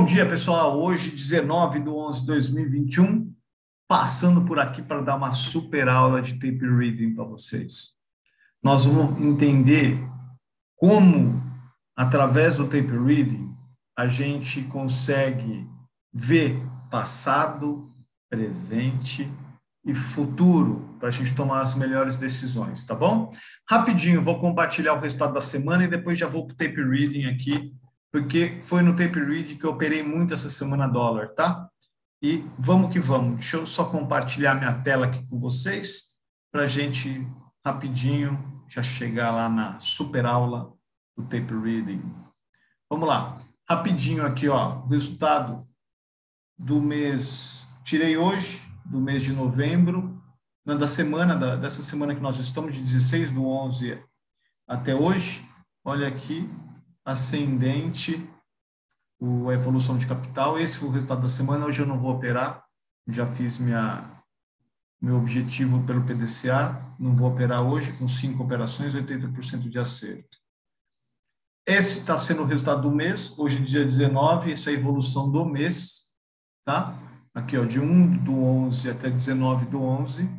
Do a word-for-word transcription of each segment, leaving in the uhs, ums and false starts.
dia, pessoal. Hoje, dezenove de onze de dois mil e vinte e um, passando por aqui para dar uma super aula de tape reading para vocês. Nós vamos entender como, através do tape reading, a gente consegue ver passado, presente e futuro para a gente tomar as melhores decisões, tá bom? Rapidinho, vou compartilhar o resultado da semana e depois já vou para o tape reading aqui, porque foi no tape reading que eu operei muito essa semana dólar, tá? E vamos que vamos. Deixa eu só compartilhar minha tela aqui com vocês para a gente, rapidinho, já chegar lá na super aula do tape reading. Vamos lá. Rapidinho aqui, ó, o resultado do mês, tirei hoje, do mês de novembro, da semana, da, dessa semana que nós estamos, de dezesseis do onze até hoje. Olha aqui, ascendente, o, a evolução de capital. Esse foi o resultado da semana. Hoje eu não vou operar, já fiz minha, meu objetivo pelo P D C A, não vou operar hoje, com cinco operações, oitenta por cento de acerto. Esse está sendo o resultado do mês, hoje dia dezenove, essa é a evolução do mês, tá? Aqui, ó, de um do onze até dezenove do onze.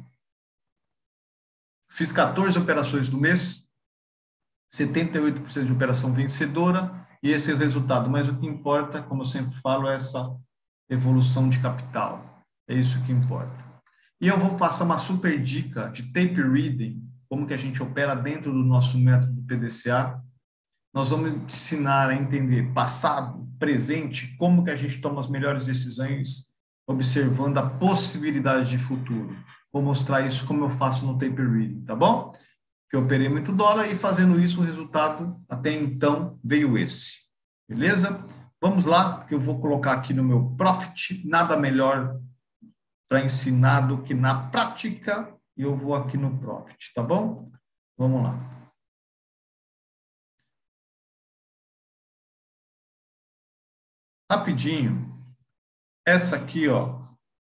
Fiz quatorze operações do mês, setenta e oito por cento de operação vencedora, e esse é o resultado. Mas o que importa, como eu sempre falo, é essa evolução de capital. É isso que importa. E eu vou passar uma super dica de tape reading, como que a gente opera dentro do nosso método P D C A. Nós vamos ensinar a entender passado, presente, como que a gente toma as melhores decisões, observando a possibilidade de futuro. Vou mostrar isso como eu faço no tape reading, tá bom? Que eu operei muito dólar e fazendo isso o resultado até então veio esse. Beleza? Vamos lá, que eu vou colocar aqui no meu Profit, nada melhor para ensinar do que na prática, e eu vou aqui no Profit, tá bom? Vamos lá. Rapidinho. Essa aqui, ó.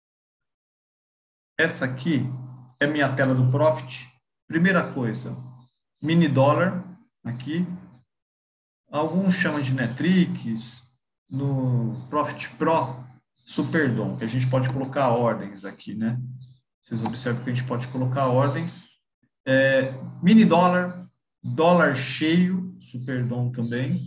Essa aqui é minha tela do Profit. Primeira coisa, mini dólar aqui. Alguns chamam de Netrix, no Profit Pro, Superdom, que a gente pode colocar ordens aqui, né? Vocês observam que a gente pode colocar ordens. É, mini dólar, dólar cheio, Superdom também.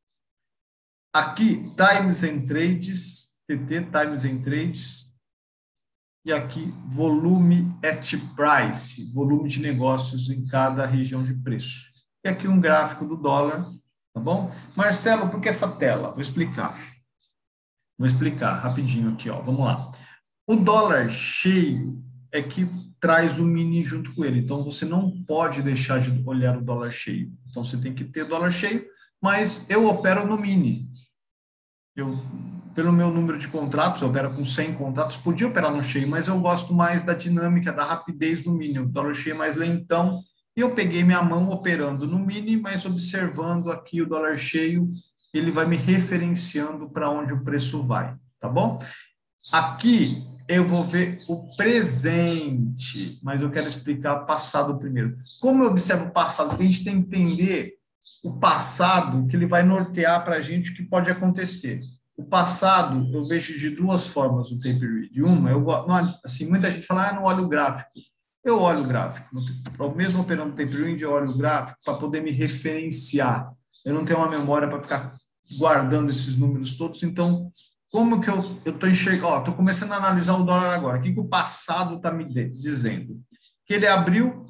Aqui, Times and Trades, T T, Times and Trades. E aqui, volume at price, volume de negócios em cada região de preço. E aqui um gráfico do dólar, tá bom? Marcelo, por que essa tela? Vou explicar. Vou explicar rapidinho aqui, ó. Vamos lá. O dólar cheio é que traz o mini junto com ele. Então, você não pode deixar de olhar o dólar cheio. Então, você tem que ter dólar cheio, mas eu opero no mini. Eu, pelo meu número de contratos, eu opero com cem contratos, podia operar no cheio, mas eu gosto mais da dinâmica, da rapidez do mini. O dólar cheio é mais lentão. E eu peguei minha mão operando no mini, mas observando aqui o dólar cheio, ele vai me referenciando para onde o preço vai, tá bom? Aqui eu vou ver o presente, mas eu quero explicar o passado primeiro. Como eu observo o passado? Porque a gente tem que entender o passado, que ele vai nortear para a gente o que pode acontecer. O passado, eu vejo de duas formas o tape read. Uma, eu, assim, muita gente fala, ah, não olho o gráfico. Eu olho o gráfico. Mesmo operando tape read, eu olho o gráfico para poder me referenciar. Eu não tenho uma memória para ficar guardando esses números todos. Então, como que eu estou enxergando? Estou começando a analisar o dólar agora. O que, que o passado está me dizendo? Que ele abriu.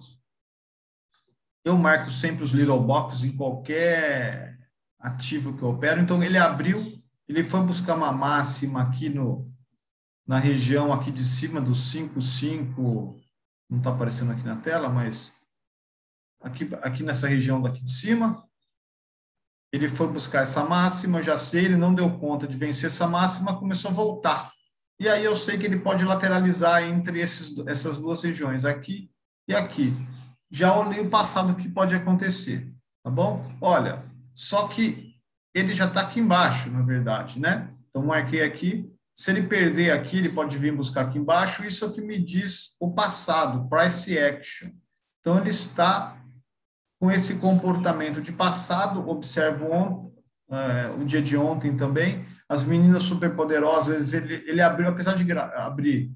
Eu marco sempre os little boxes em qualquer ativo que eu opero. Então, ele abriu, ele foi buscar uma máxima aqui no, na região aqui de cima dos cinco, cinco, não está aparecendo aqui na tela, mas aqui, aqui nessa região daqui de cima, ele foi buscar essa máxima, eu já sei, ele não deu conta de vencer essa máxima, começou a voltar. E aí eu sei que ele pode lateralizar entre esses, essas duas regiões, aqui e aqui. Já olhei o passado que pode acontecer, tá bom? Olha, só que ele já está aqui embaixo, na verdade, né? Então, marquei aqui. Se ele perder aqui, ele pode vir buscar aqui embaixo. Isso é o que me diz o passado, price action. Então, ele está com esse comportamento de passado. Observo ontem, é, o dia de ontem também. As meninas superpoderosas, ele, ele abriu, apesar de abrir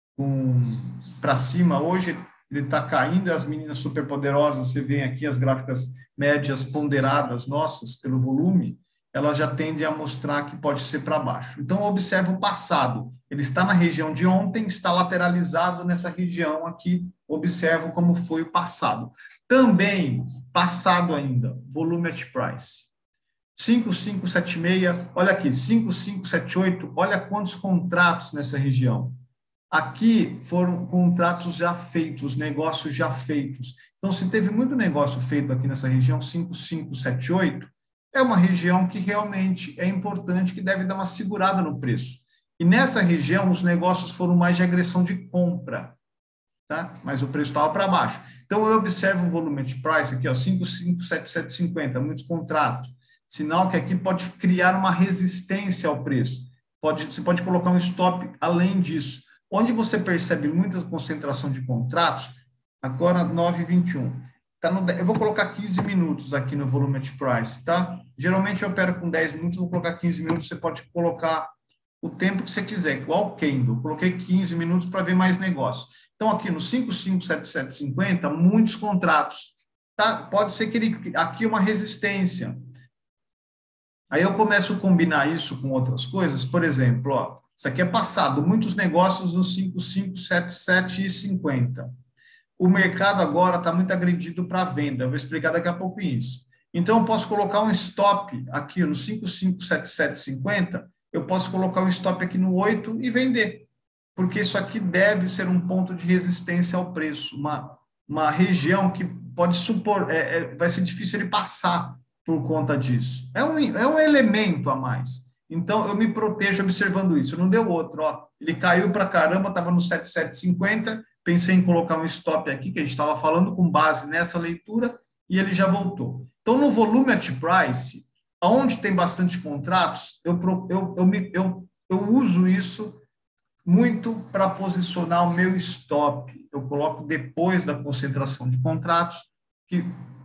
para cima, hoje ele está caindo, as meninas superpoderosas, você vê aqui as gráficas médias ponderadas nossas pelo volume, elas já tendem a mostrar que pode ser para baixo. Então, observa o passado. Ele está na região de ontem, está lateralizado nessa região aqui, observa como foi o passado. Também, passado ainda, volume at price. cinco cinco sete seis, olha aqui, cinco cinco sete oito, olha quantos contratos nessa região. Aqui foram contratos já feitos, negócios já feitos. Então, se teve muito negócio feito aqui nessa região, cinco cinco sete oito, é uma região que realmente é importante, que deve dar uma segurada no preço. E nessa região, os negócios foram mais de agressão de compra, tá? Mas o preço estava para baixo. Então, eu observo o volume de price aqui, ó, cinco cinco sete sete cinco zero, muitos contratos. Sinal que aqui pode criar uma resistência ao preço. Pode, você pode colocar um stop além disso. Onde você percebe muita concentração de contratos, agora nove e vinte e um. Tá no, eu vou colocar quinze minutos aqui no volume at price, tá? Geralmente eu opero com dez minutos, vou colocar quinze minutos, você pode colocar o tempo que você quiser, igual o candle. Coloquei quinze minutos para ver mais negócio. Então, aqui no cinco cinco sete sete cinco zero, muitos contratos. Tá? Pode ser que ele, aqui uma resistência. Aí eu começo a combinar isso com outras coisas. Por exemplo, ó, isso aqui é passado, muitos negócios no cinco cinco sete sete cinquenta. O mercado agora está muito agredido para venda. Eu vou explicar daqui a pouco isso. Então, eu posso colocar um stop aqui no cinco cinco sete sete cinquenta, eu posso colocar um stop aqui no oito e vender. Porque isso aqui deve ser um ponto de resistência ao preço, uma, uma região que pode supor, é, é, vai ser difícil ele passar por conta disso. É um, é um elemento a mais. Então, eu me protejo observando isso. Não deu outro, ó. Ele caiu para caramba, estava no sete sete cinquenta, pensei em colocar um stop aqui, que a gente estava falando, com base nessa leitura, e ele já voltou. Então, no volume at price, onde tem bastante contratos, eu, eu, eu, me, eu, eu uso isso muito para posicionar o meu stop. Eu coloco depois da concentração de contratos, que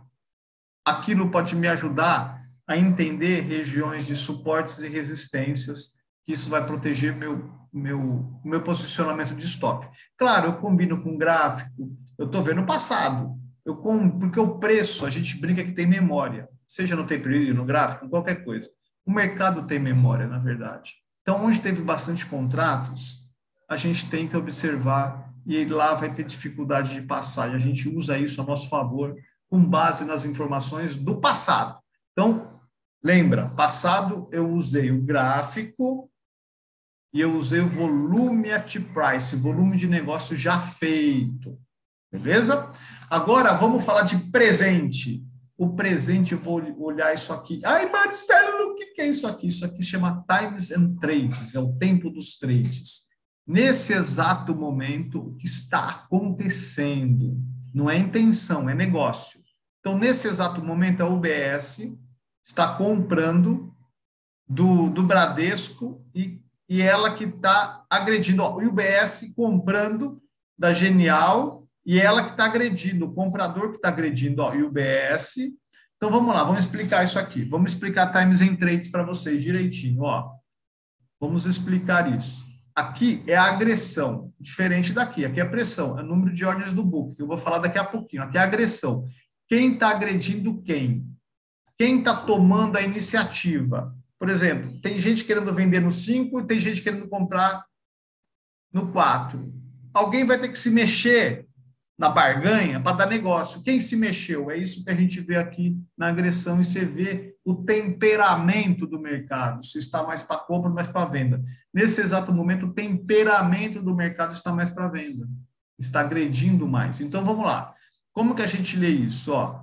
aquilo pode me ajudar a entender regiões de suportes e resistências, que isso vai proteger meu, meu, meu posicionamento de stop. Claro, eu combino com gráfico, eu estou vendo o passado, eu com, porque o preço, a gente brinca que tem memória, seja no tape reader, no gráfico, qualquer coisa. O mercado tem memória, na verdade. Então, onde teve bastante contratos, a gente tem que observar e lá vai ter dificuldade de passar. E a gente usa isso a nosso favor com base nas informações do passado. Então, lembra, passado eu usei o gráfico e eu usei o volume at price, volume de negócio já feito. Beleza? Agora, vamos falar de presente. O presente, eu vou olhar isso aqui. Ai, Marcelo, o que é isso aqui? Isso aqui se chama Times and Trades, é o tempo dos trades. Nesse exato momento, o que está acontecendo? Não é intenção, é negócio. Então, nesse exato momento, a U B S está comprando do, do Bradesco e, e ela que está agredindo. Ó, o U B S comprando da Genial e ela que está agredindo, o comprador que está agredindo, ó, U B S. Então, vamos lá, vamos explicar isso aqui. Vamos explicar Times and Trades para vocês direitinho. Ó. Vamos explicar isso. Aqui é a agressão, diferente daqui. Aqui é a pressão, é o número de ordens do book, que eu vou falar daqui a pouquinho. Aqui é a agressão. Quem está agredindo quem? Quem está tomando a iniciativa? Por exemplo, tem gente querendo vender no cinco e tem gente querendo comprar no quatro. Alguém vai ter que se mexer na barganha para dar negócio. Quem se mexeu? É isso que a gente vê aqui na agressão e você vê o temperamento do mercado, se está mais para compra ou mais para venda. Nesse exato momento, o temperamento do mercado está mais para venda, está agredindo mais. Então, vamos lá. Como que a gente lê isso? Ó,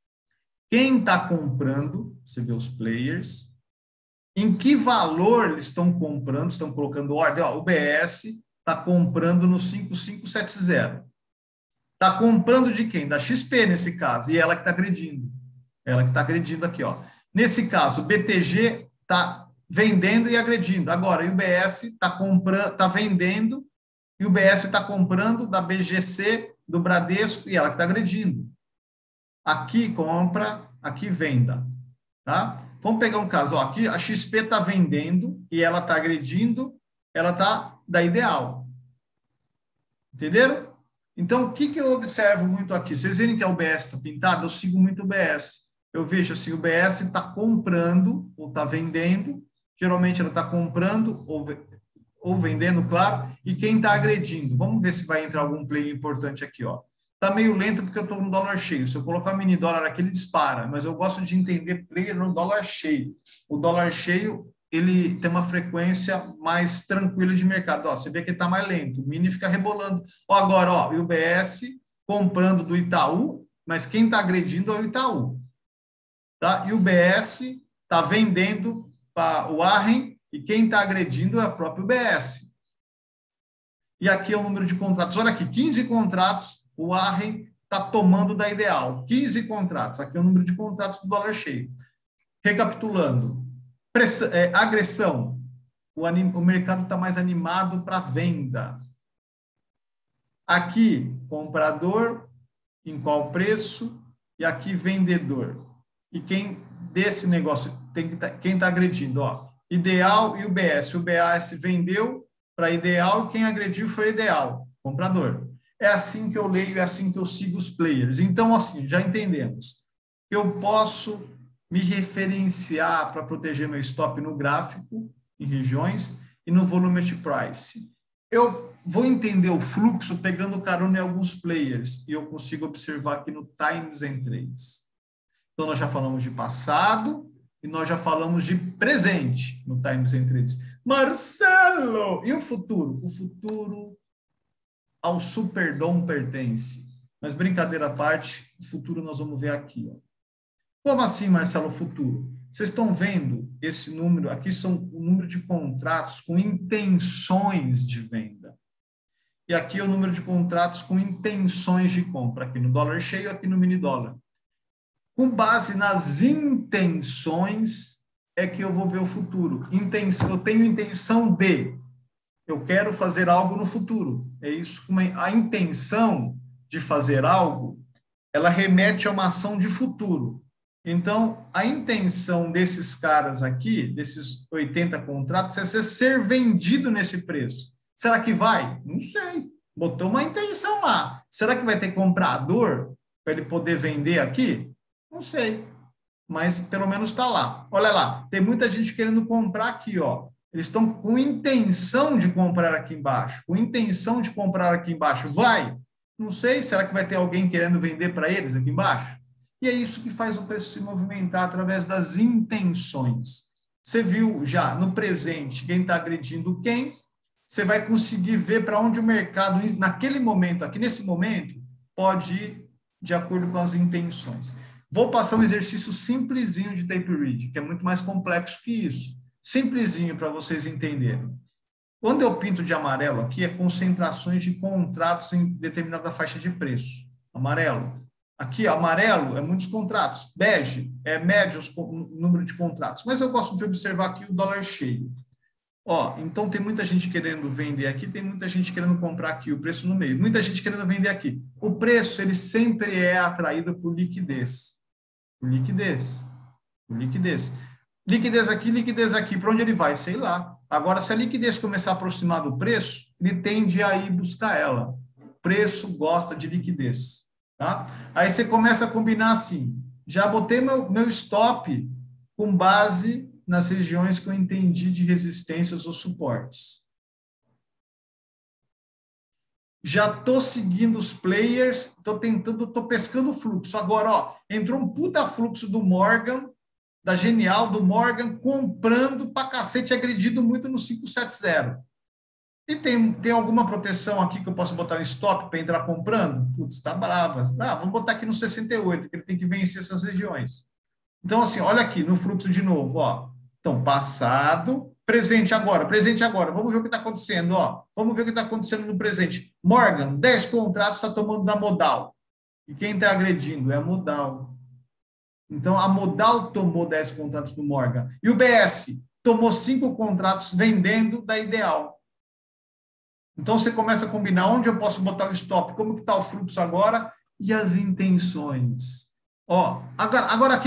quem está comprando, você vê os players, em que valor eles estão comprando, estão colocando ordem? Ó, o B S está comprando no cinco cinco sete zero. Está comprando de quem? Da X P, nesse caso, e ela que está agredindo. Ela que está agredindo aqui, ó. Nesse caso, o B T G está vendendo e agredindo. Agora, o B S está comprando, está vendendo, e o B S está comprando da B G C, do Bradesco, e ela que está agredindo. Aqui compra, aqui venda. Tá? vamos pegar um caso. Ó, aqui a X P está vendendo e ela está agredindo, ela está da Ideal. Entenderam? Então, o que, que eu observo muito aqui? Vocês verem que a U B S está pintada? Eu sigo muito o U B S. Eu vejo assim, o U B S está comprando ou está vendendo. Geralmente ela está comprando ou, ou vendendo, claro. E quem está agredindo? Vamos ver se vai entrar algum player importante aqui, ó. Está meio lento porque eu estou no dólar cheio. Se eu colocar o mini dólar aqui, ele dispara. Mas eu gosto de entender player no dólar cheio. O dólar cheio, ele tem uma frequência mais tranquila de mercado. Ó, você vê que ele está mais lento. O mini fica rebolando. Ó, agora, ó, o U B S comprando do Itaú, mas quem está agredindo é o Itaú. Tá? E o U B S está vendendo para o Arren e quem está agredindo é o próprio U B S. E aqui é o número de contratos. Olha aqui, quinze contratos. O Arren está tomando da Ideal. quinze contratos. Aqui é o número de contratos do dólar cheio. Recapitulando. Pressa, é, agressão. O, anim, o mercado está mais animado para venda. Aqui, comprador, em qual preço? E aqui, vendedor. E quem desse negócio, tem que tá, quem está agredindo? Ó, Ideal e U B S. O U B S vendeu para Ideal e quem agrediu foi Ideal, comprador. É assim que eu leio, é assim que eu sigo os players. Então, assim, já entendemos. Eu posso me referenciar para proteger meu stop no gráfico, em regiões, e no volume at price. Eu vou entender o fluxo pegando carona em alguns players, e eu consigo observar aqui no Times and Trades. Então, nós já falamos de passado, e nós já falamos de presente no Times and Trades. Marcelo! E o futuro? O futuro ao Superdom pertence. Mas brincadeira à parte, o futuro nós vamos ver aqui. Ó. Como assim, Marcelo, o futuro? Vocês estão vendo esse número? Aqui são o número de contratos com intenções de venda. E aqui é o número de contratos com intenções de compra, aqui no dólar cheio, aqui no mini dólar. Com base nas intenções é que eu vou ver o futuro. Intenção, eu tenho intenção de... Eu quero fazer algo no futuro. É isso. A intenção de fazer algo, ela remete a uma ação de futuro. Então, a intenção desses caras aqui, desses oitenta contratos, é ser vendido nesse preço. Será que vai? Não sei. Botou uma intenção lá. Será que vai ter comprador para ele poder vender aqui? Não sei. Mas pelo menos está lá. Olha lá. Tem muita gente querendo comprar aqui, ó. Eles estão com intenção de comprar aqui embaixo. Com intenção de comprar aqui embaixo. Vai? Não sei. Será que vai ter alguém querendo vender para eles aqui embaixo? E é isso que faz o preço se movimentar através das intenções. Você viu já no presente quem está agredindo quem. Você vai conseguir ver para onde o mercado, naquele momento, aqui nesse momento, pode ir de acordo com as intenções. Vou passar um exercício simplesinho de tape read, que é muito mais complexo que isso. Simplesinho para vocês entenderem. Quando eu pinto de amarelo aqui, é concentrações de contratos em determinada faixa de preço. Amarelo. Aqui, amarelo, é muitos contratos. Bege, é médio o número de contratos. Mas eu gosto de observar aqui o dólar cheio. Ó, então tem muita gente querendo vender aqui, tem muita gente querendo comprar aqui, o preço no meio. Muita gente querendo vender aqui. O preço, ele sempre é atraído por liquidez. Por liquidez. Por liquidez. Liquidez aqui, liquidez aqui. Para onde ele vai? Sei lá. Agora, se a liquidez começar a aproximar do preço, ele tende a ir buscar ela. O preço gosta de liquidez. Tá? Aí você começa a combinar assim. Já botei meu, meu stop com base nas regiões que eu entendi de resistências ou suportes. Já estou seguindo os players, estou tentando, estou pescando o fluxo. Agora, ó, entrou um puta fluxo do Morgan, da Genial, do Morgan, comprando pra cacete, agredido muito no cinco sete zero. E tem, tem alguma proteção aqui que eu posso botar um stop para entrar comprando? Putz, tá brava. Ah, vamos botar aqui no sessenta e oito, que ele tem que vencer essas regiões. Então, assim, olha aqui no fluxo de novo, ó. Então, passado, presente agora, presente agora. Vamos ver o que está acontecendo, ó. Vamos ver o que está acontecendo no presente. Morgan, dez contratos, está tomando da Modal. E quem está agredindo é a Modal. Então, a Modal tomou dez contratos do Morgan. E o B S tomou cinco contratos vendendo da Ideal. Então, você começa a combinar onde eu posso botar o stop, como que está o fluxo agora e as intenções. Ó, agora, agora aqui, ó.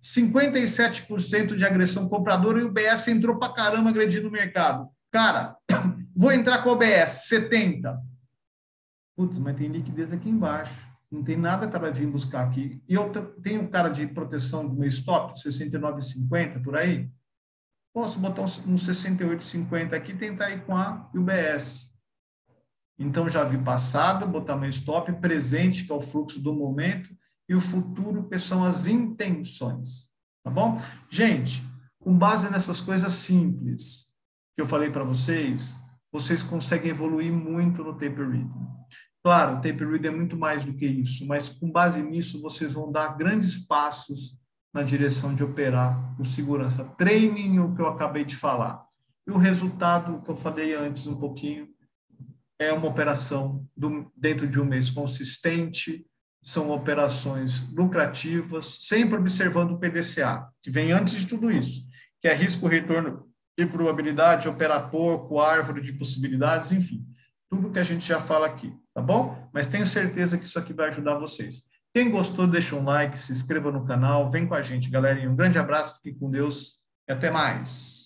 cinquenta e sete por cento de agressão compradora e o B S entrou para caramba agredindo o mercado. Cara, vou entrar com o B S, setenta. Putz, mas tem liquidez aqui embaixo. Não tem nada para vir buscar aqui. E eu tenho um cara de proteção do meu stop, sessenta e nove e cinquenta, por aí. Posso botar um sessenta e oito e cinquenta aqui e tentar ir com a e o B S. Então, já vi passado, botar meu stop, presente, que é o fluxo do momento, e o futuro, que são as intenções. Tá bom? Gente, com base nessas coisas simples que eu falei para vocês, vocês conseguem evoluir muito no taper rhythm. Claro, o taper rhythm é muito mais do que isso, mas com base nisso, vocês vão dar grandes passos na direção de operar com segurança. Treinem o que eu acabei de falar. E o resultado que eu falei antes um pouquinho é uma operação do, dentro de um mês consistente, são operações lucrativas, sempre observando o P D C A, que vem antes de tudo isso, que é risco, retorno e probabilidade, operar porco, árvore de possibilidades, enfim, tudo que a gente já fala aqui, tá bom? Mas tenho certeza que isso aqui vai ajudar vocês. Quem gostou, deixa um like, se inscreva no canal, vem com a gente, galera. Um grande abraço, fique com Deus e até mais.